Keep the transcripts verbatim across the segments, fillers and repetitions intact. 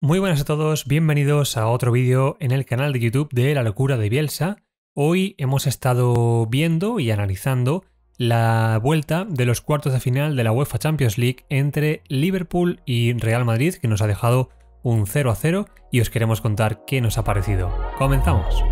Muy buenas a todos, bienvenidos a otro vídeo en el canal de YouTube de La Locura de Bielsa. Hoy hemos estado viendo y analizando la vuelta de los cuartos de final de la UEFA Champions League entre Liverpool y Real Madrid, que nos ha dejado un cero a cero, y os queremos contar qué nos ha parecido. ¡Comenzamos!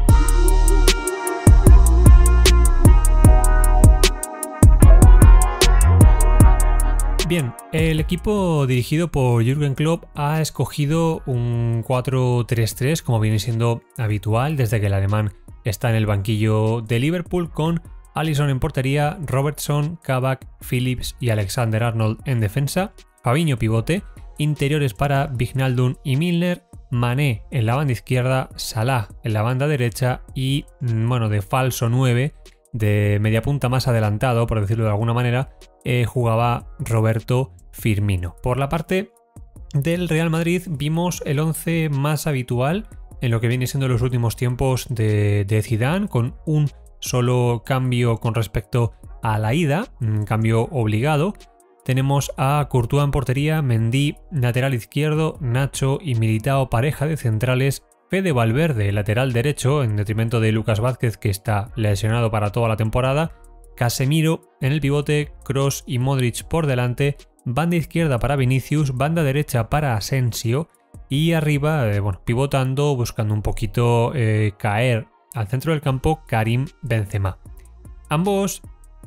Bien, el equipo dirigido por Jürgen Klopp ha escogido un cuatro tres tres, como viene siendo habitual desde que el alemán está en el banquillo de Liverpool, con Alisson en portería, Robertson, Kabak, Phillips y Alexander-Arnold en defensa, Fabinho pivote, interiores para Wijnaldum y Milner, Mané en la banda izquierda, Salah en la banda derecha y, bueno, de falso nueve, de media punta más adelantado, por decirlo de alguna manera, eh, jugaba Roberto Firmino. Por la parte del Real Madrid vimos el once más habitual en lo que viene siendo los últimos tiempos de, de Zidane, con un solo cambio con respecto a la ida, un cambio obligado. Tenemos a Courtois en portería, Mendy lateral izquierdo, Nacho y Militao pareja de centrales, Fede Valverde lateral derecho en detrimento de Lucas Vázquez, que está lesionado para toda la temporada, Casemiro en el pivote, Kroos y Modric por delante, banda izquierda para Vinicius, banda derecha para Asensio y arriba, eh, bueno, pivotando, buscando un poquito eh, caer al centro del campo, Karim Benzema. Ambos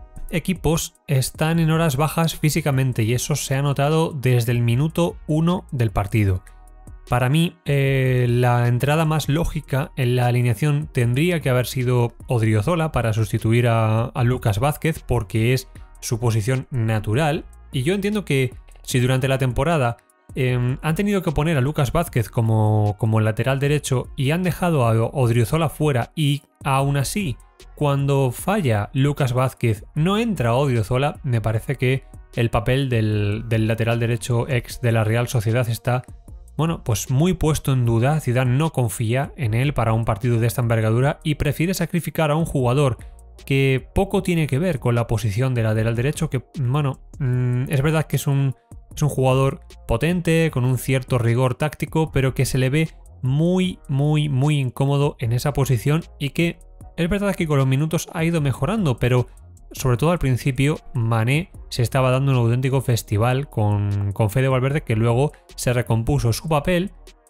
equipos están en horas bajas físicamente y eso se ha notado desde el minuto uno del partido. Para mí, eh, la entrada más lógica en la alineación tendría que haber sido Odriozola para sustituir a, a Lucas Vázquez, porque es su posición natural. Y yo entiendo que si durante la temporada eh, han tenido que poner a Lucas Vázquez como, como lateral derecho y han dejado a Odriozola fuera, y aún así, cuando falla Lucas Vázquez no entra Odriozola, me parece que el papel del, del lateral derecho ex de la Real Sociedad está, bueno, pues muy puesto en duda. Zidane no confía en él para un partido de esta envergadura y prefiere sacrificar a un jugador que poco tiene que ver con la posición de lateral derecho, que, bueno, es verdad que es un, es un jugador potente, con un cierto rigor táctico, pero que se le ve muy, muy, muy incómodo en esa posición y que es verdad que con los minutos ha ido mejorando, pero sobre todo al principio Mané se estaba dando un auténtico festival con, con Fede Valverde, que luego se recompuso. Su papel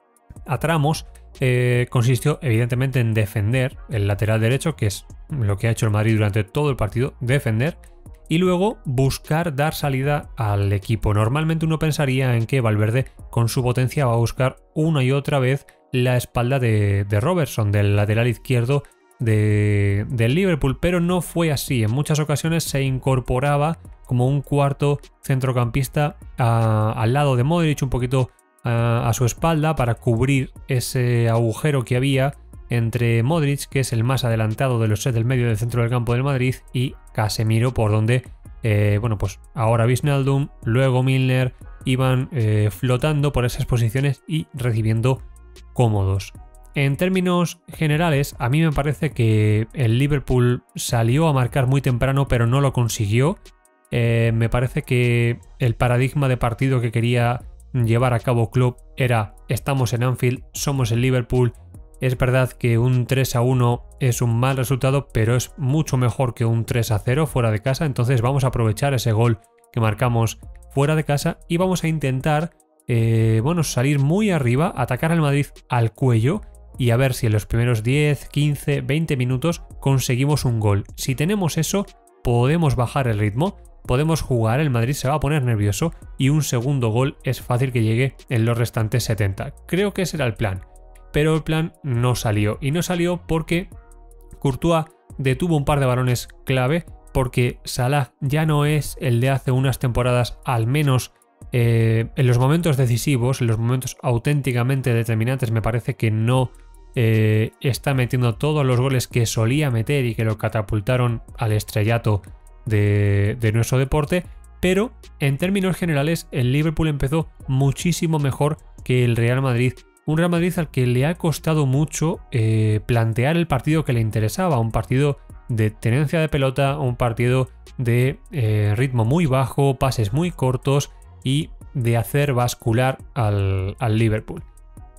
a tramos eh, consistió evidentemente en defender el lateral derecho, que es lo que ha hecho el Madrid durante todo el partido, defender, y luego buscar dar salida al equipo. Normalmente uno pensaría en que Valverde con su potencia va a buscar una y otra vez la espalda de, de Robertson, del lateral izquierdo De, del Liverpool, pero no fue así. En muchas ocasiones se incorporaba como un cuarto centrocampista a, al lado de Modric, un poquito a, a su espalda, para cubrir ese agujero que había entre Modric, que es el más adelantado de los set del medio del centro del campo del Madrid, y Casemiro, por donde eh, bueno, pues ahora Wijnaldum, luego Milner iban eh, flotando por esas posiciones y recibiendo cómodos. En términos generales, a mí me parece que el Liverpool salió a marcar muy temprano, pero no lo consiguió. Eh, me parece que el paradigma de partido que quería llevar a cabo Klopp era: estamos en Anfield, somos el Liverpool. Es verdad que un tres a uno es un mal resultado, pero es mucho mejor que un tres a cero fuera de casa. Entonces vamos a aprovechar ese gol que marcamos fuera de casa y vamos a intentar eh, bueno, salir muy arriba, atacar al Madrid al cuello, y a ver si en los primeros diez, quince, veinte minutos conseguimos un gol. Si tenemos eso, podemos bajar el ritmo, podemos jugar, el Madrid se va a poner nervioso y un segundo gol es fácil que llegue en los restantes setenta. Creo que ese era el plan, pero el plan no salió, y no salió porque Courtois detuvo un par de balones clave, porque Salah ya no es el de hace unas temporadas, al menos eh, en los momentos decisivos, en los momentos auténticamente determinantes. Me parece que no Eh, está metiendo todos los goles que solía meter y que lo catapultaron al estrellato de, de nuestro deporte, pero en términos generales el Liverpool empezó muchísimo mejor que el Real Madrid. Un Real Madrid al que le ha costado mucho eh, plantear el partido que le interesaba, un partido de tenencia de pelota, un partido de eh, ritmo muy bajo, pases muy cortos y de hacer bascular al, al Liverpool.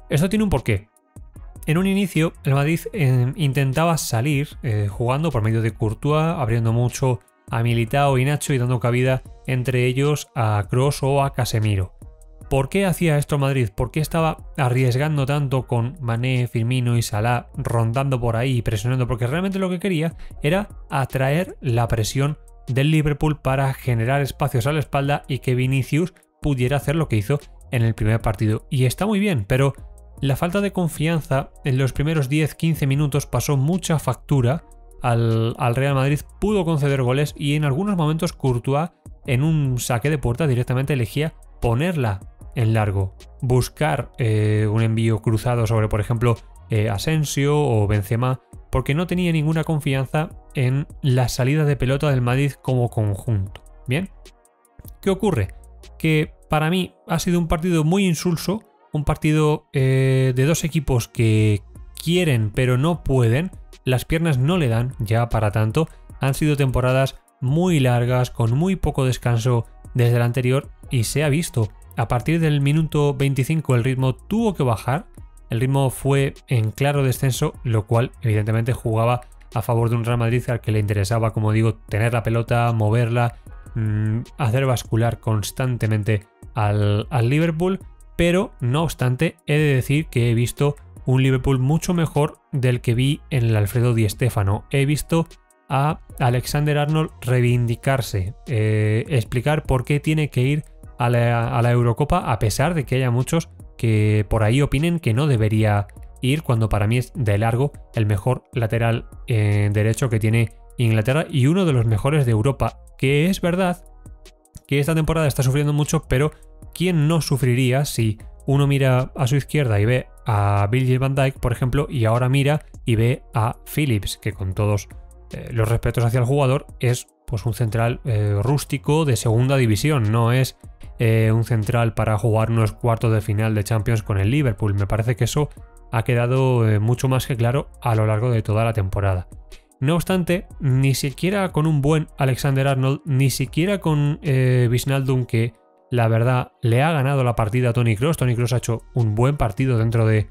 Esto tiene un porqué. En un inicio, el Madrid eh, intentaba salir eh, jugando por medio de Courtois, abriendo mucho a Militao y Nacho y dando cabida entre ellos a Kroos o a Casemiro. ¿Por qué hacía esto el Madrid? ¿Por qué estaba arriesgando tanto con Mané, Firmino y Salah rondando por ahí y presionando? Porque realmente lo que quería era atraer la presión del Liverpool para generar espacios a la espalda y que Vinicius pudiera hacer lo que hizo en el primer partido. Y está muy bien, pero la falta de confianza en los primeros diez quince minutos pasó mucha factura al, al Real Madrid. Pudo conceder goles y en algunos momentos Courtois en un saque de puerta directamente elegía ponerla en largo, buscar eh, un envío cruzado sobre, por ejemplo, eh, Asensio o Benzema, porque no tenía ninguna confianza en la salida de pelota del Madrid como conjunto. Bien, ¿qué ocurre? Que para mí ha sido un partido muy insulso, un partido eh, de dos equipos que quieren pero no pueden, las piernas no le dan ya para tanto, han sido temporadas muy largas, con muy poco descanso desde el anterior y se ha visto. A partir del minuto veinticinco el ritmo tuvo que bajar, el ritmo fue en claro descenso, lo cual evidentemente jugaba a favor de un Real Madrid al que le interesaba, como digo, tener la pelota, moverla, mmm, hacer bascular constantemente al, al Liverpool, pero no obstante he de decir que he visto un Liverpool mucho mejor del que vi en el Alfredo Di Stéfano. He visto a Alexander-Arnold reivindicarse, eh, explicar por qué tiene que ir a la, a la Eurocopa, a pesar de que haya muchos que por ahí opinen que no debería ir, cuando para mí es de largo el mejor lateral eh, derecho que tiene Inglaterra y uno de los mejores de Europa, que es verdad que esta temporada está sufriendo mucho, pero ¿quién no sufriría si uno mira a su izquierda y ve a Virgil van Dijk, por ejemplo, y ahora mira y ve a Phillips, que con todos eh, los respetos hacia el jugador es pues un central eh, rústico de segunda división, no es eh, un central para jugar unos cuartos de final de Champions con el Liverpool. Me parece que eso ha quedado eh, mucho más que claro a lo largo de toda la temporada. No obstante, ni siquiera con un buen Alexander-Arnold, ni siquiera con eh, Wijnaldum, que la verdad le ha ganado la partida a Toni Kroos. Toni Kroos ha hecho un buen partido dentro de,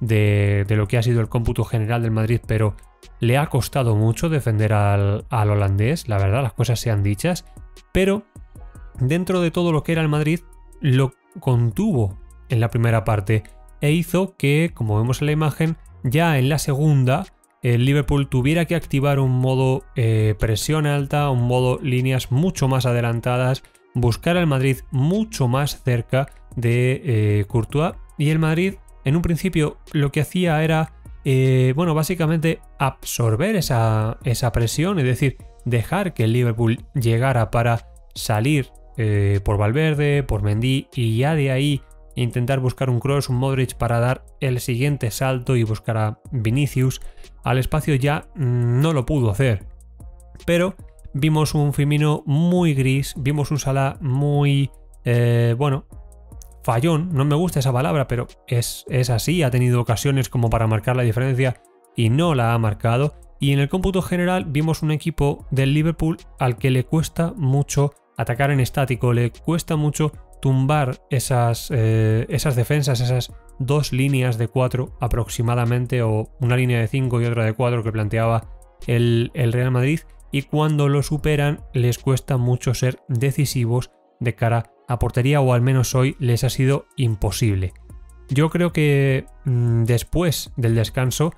de, de lo que ha sido el cómputo general del Madrid, pero le ha costado mucho defender al, al holandés, la verdad, las cosas sean dichas, pero dentro de todo lo que era el Madrid, lo contuvo en la primera parte e hizo que, como vemos en la imagen, ya en la segunda el Liverpool tuviera que activar un modo eh, presión alta, un modo líneas mucho más adelantadas, buscar al Madrid mucho más cerca de eh, Courtois, y el Madrid en un principio lo que hacía era eh, bueno, básicamente absorber esa, esa presión, es decir, dejar que el Liverpool llegara para salir eh, por Valverde, por Mendy, y ya de ahí intentar buscar un Kroos, un Modric para dar el siguiente salto y buscar a Vinicius. Al espacio ya no lo pudo hacer, pero vimos un Firmino muy gris, vimos un Salah muy, eh, bueno, fallón, no me gusta esa palabra, pero es, es así, ha tenido ocasiones como para marcar la diferencia y no la ha marcado. Y en el cómputo general vimos un equipo del Liverpool al que le cuesta mucho atacar en estático, le cuesta mucho tumbar esas, eh, esas defensas, esas dos líneas de cuatro aproximadamente, o una línea de cinco y otra de cuatro que planteaba el, el Real Madrid, y cuando lo superan les cuesta mucho ser decisivos de cara a portería, o al menos hoy les ha sido imposible. Yo creo que mmm, después del descanso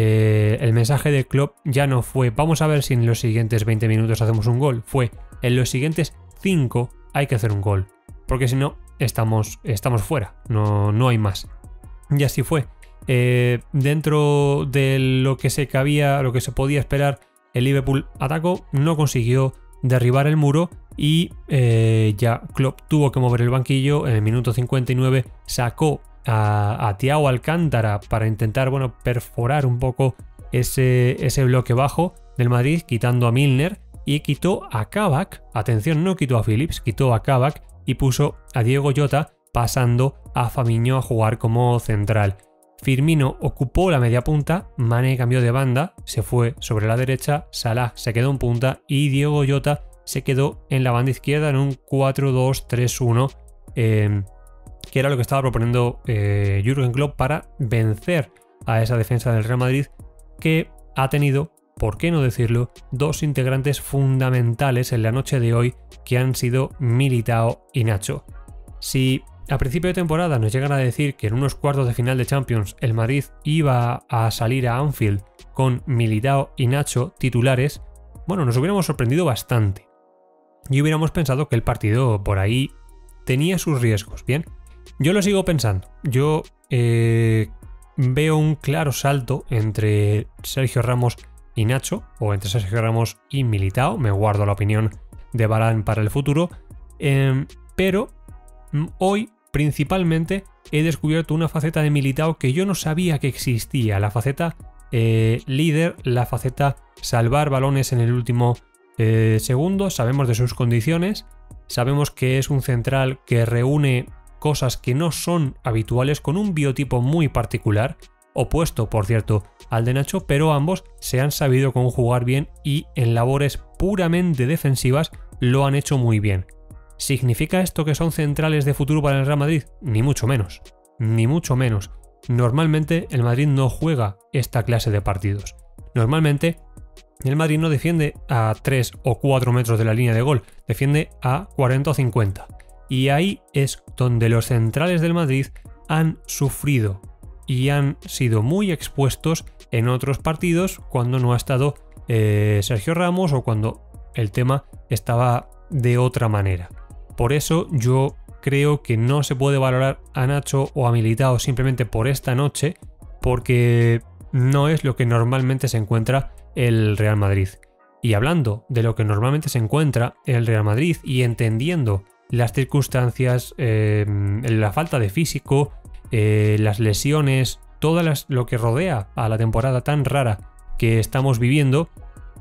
eh, el mensaje de Klopp ya no fue vamos a ver si en los siguientes veinte minutos hacemos un gol, fue en los siguientes cinco hay que hacer un gol, porque si no estamos, estamos fuera, no, no hay más. Y así fue. Eh, dentro de lo que se cabía, lo que se podía esperar, el Liverpool atacó, no consiguió derribar el muro y eh, ya Klopp tuvo que mover el banquillo. En el minuto cincuenta y nueve sacó a, a Thiago Alcántara para intentar, bueno, perforar un poco ese, ese bloque bajo del Madrid, quitando a Milner, y quitó a Kabak, atención, no quitó a Phillips, quitó a Kabak y puso a Diego Jota, pasando a Fabinho a jugar como central. Firmino ocupó la media punta, Mané cambió de banda, se fue sobre la derecha, Salah se quedó en punta y Diego Jota se quedó en la banda izquierda en un cuatro dos tres uno eh, que era lo que estaba proponiendo eh, Jürgen Klopp para vencer a esa defensa del Real Madrid, que ha tenido, por qué no decirlo, dos integrantes fundamentales en la noche de hoy, que han sido Militao y Nacho. Si a principio de temporada nos llegan a decir que en unos cuartos de final de Champions el Madrid iba a salir a Anfield con Militao y Nacho titulares, bueno, nos hubiéramos sorprendido bastante. Y hubiéramos pensado que el partido por ahí tenía sus riesgos. Bien, yo lo sigo pensando. Yo eh, veo un claro salto entre Sergio Ramos y Nacho, o entre Sergio Ramos y Militao. Me guardo la opinión de Varane para el futuro. Eh, pero hoy principalmente he descubierto una faceta de Militao que yo no sabía que existía. La faceta eh, líder, la faceta salvar balones en el último eh, segundo. Sabemos de sus condiciones. Sabemos que es un central que reúne cosas que no son habituales, con un biotipo muy particular, opuesto, por cierto, al de Nacho, pero ambos se han sabido conjugar bien y en labores puramente defensivas lo han hecho muy bien. ¿Significa esto que son centrales de futuro para el Real Madrid? Ni mucho menos, ni mucho menos. Normalmente el Madrid no juega esta clase de partidos. Normalmente el Madrid no defiende a tres o cuatro metros de la línea de gol, defiende a cuarenta o cincuenta. Y ahí es donde los centrales del Madrid han sufrido y han sido muy expuestos en otros partidos cuando no ha estado eh, Sergio Ramos o cuando el tema estaba de otra manera. Por eso yo creo que no se puede valorar a Nacho o a Militao simplemente por esta noche, porque no es lo que normalmente se encuentra el Real Madrid. Y hablando de lo que normalmente se encuentra el Real Madrid y entendiendo las circunstancias, eh, la falta de físico, eh, las lesiones, todo las, lo que rodea a la temporada tan rara que estamos viviendo,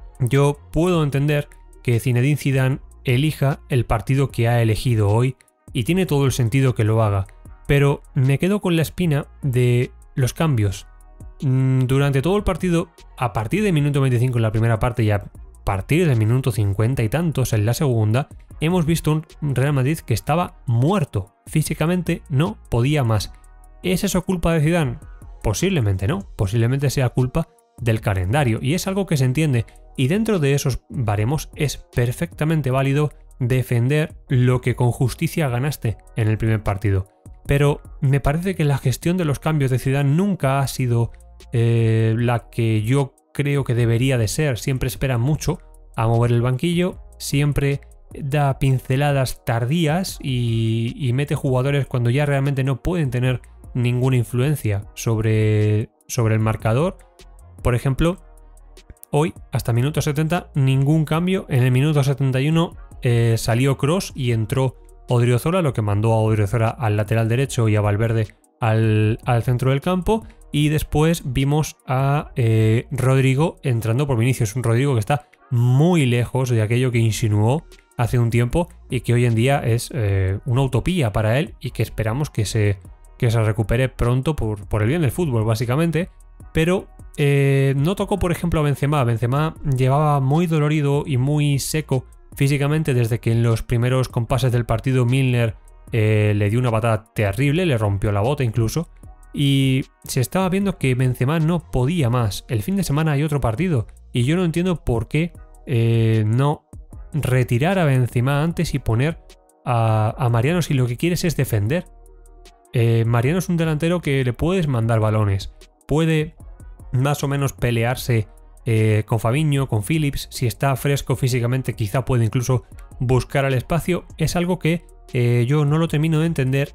yo puedo entender que Zinedine Zidane elija el partido que ha elegido hoy y tiene todo el sentido que lo haga, pero me quedo con la espina de los cambios. Durante todo el partido, a partir del minuto veinticinco en la primera parte y a partir del minuto cincuenta y tantos en la segunda, hemos visto un Real Madrid que estaba muerto, físicamente no podía más. ¿Es eso culpa de Zidane? Posiblemente no, posiblemente sea culpa del calendario, y es algo que se entiende, y dentro de esos baremos es perfectamente válido defender lo que con justicia ganaste en el primer partido. Pero me parece que la gestión de los cambios de Zidane nunca ha sido eh, la que yo creo que debería de ser. Siempre espera mucho a mover el banquillo, siempre da pinceladas tardías y, y mete jugadores cuando ya realmente no pueden tener ninguna influencia sobre, sobre el marcador. Por ejemplo, hoy hasta minuto setenta ningún cambio. En el minuto setenta y uno eh, salió Kroos y entró Odriozola, lo que mandó a Odriozola al lateral derecho y a Valverde al, al centro del campo. Y después vimos a eh, Rodrigo entrando por Vinicius. Un Rodrigo que está muy lejos de aquello que insinuó hace un tiempo y que hoy en día es eh, una utopía para él, y que esperamos que se, que se recupere pronto por, por el bien del fútbol, básicamente. Pero eh, no tocó, por ejemplo, a Benzema. Benzema llevaba muy dolorido y muy seco físicamente desde que en los primeros compases del partido Milner eh, le dio una patada terrible, le rompió la bota incluso, y se estaba viendo que Benzema no podía más. El fin de semana hay otro partido y yo no entiendo por qué eh, no retirar a Benzema antes y poner a, a Mariano si lo que quieres es defender. Eh, Mariano es un delantero que le puedes mandar balones, puede más o menos pelearse eh, con Fabinho, con Phillips. Si está fresco físicamente quizá puede incluso buscar al espacio. Es algo que eh, yo no lo termino de entender,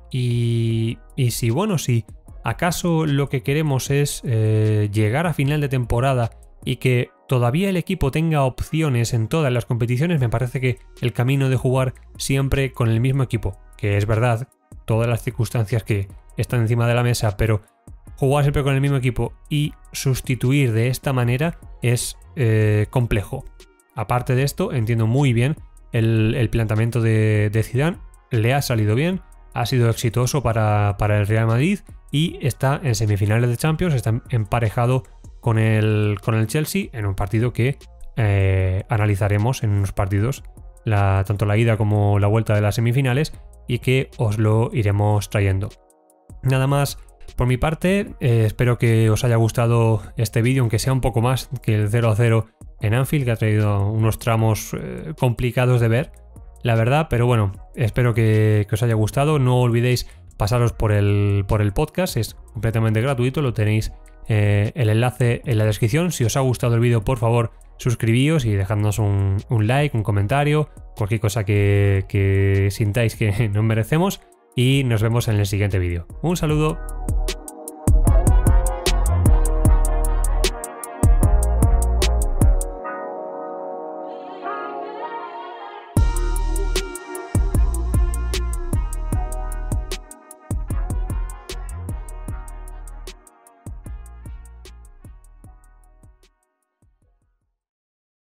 y, y si bueno, si acaso lo que queremos es eh, llegar a final de temporada y que todavía el equipo tenga opciones en todas las competiciones, me parece que el camino de jugar siempre con el mismo equipo, que es verdad, todas las circunstancias que están encima de la mesa, pero jugar siempre con el mismo equipo y sustituir de esta manera es eh, complejo. Aparte de esto, entiendo muy bien el, el planteamiento de, de Zidane, le ha salido bien, ha sido exitoso para, para el Real Madrid y está en semifinales de Champions, está emparejado con el, con el Chelsea en un partido que eh, analizaremos en unos partidos, la, tanto la ida como la vuelta de las semifinales, y que os lo iremos trayendo. Nada más por mi parte, eh, espero que os haya gustado este vídeo, aunque sea un poco más que el cero a cero en Anfield, que ha traído unos tramos eh, complicados de ver, la verdad, pero bueno, espero que, que os haya gustado. No olvidéis pasaros por el, por el podcast, es completamente gratuito, lo tenéis eh, el enlace en la descripción. Si os ha gustado el vídeo, por favor, suscribíos y dejadnos un, un like, un comentario, cualquier cosa que, que sintáis que nos merecemos, y nos vemos en el siguiente vídeo. Un saludo.